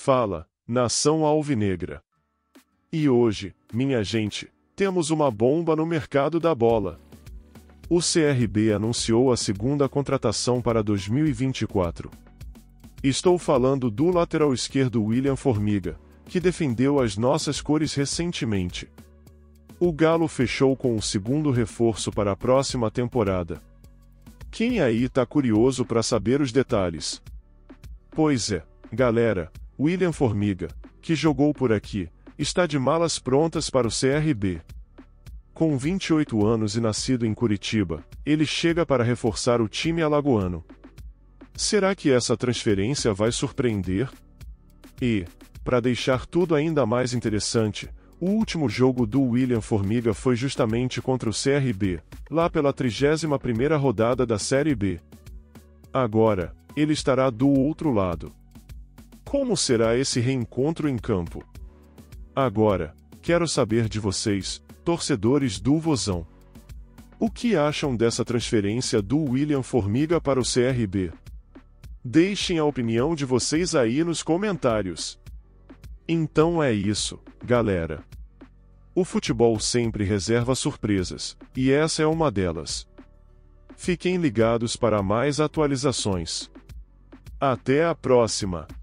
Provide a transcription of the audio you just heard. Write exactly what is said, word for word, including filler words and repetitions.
Fala, nação alvinegra. E hoje, minha gente, temos uma bomba no mercado da bola. O C R B anunciou a segunda contratação para dois mil e vinte e quatro. Estou falando do lateral esquerdo William Formiga, que defendeu as nossas cores recentemente. O Galo fechou com o segundo reforço para a próxima temporada. Quem aí tá curioso para saber os detalhes? Pois é, galera, William Formiga, que jogou por aqui, está de malas prontas para o C R B. Com vinte e oito anos e nascido em Curitiba, ele chega para reforçar o time alagoano. Será que essa transferência vai surpreender? E, para deixar tudo ainda mais interessante, o último jogo do William Formiga foi justamente contra o C R B, lá pela trigésima primeira rodada da Série B. Agora, ele estará do outro lado. Como será esse reencontro em campo? Agora, quero saber de vocês, torcedores do Vozão. O que acham dessa transferência do William Formiga para o C R B? Deixem a opinião de vocês aí nos comentários. Então é isso, galera. O futebol sempre reserva surpresas, e essa é uma delas. Fiquem ligados para mais atualizações. Até a próxima!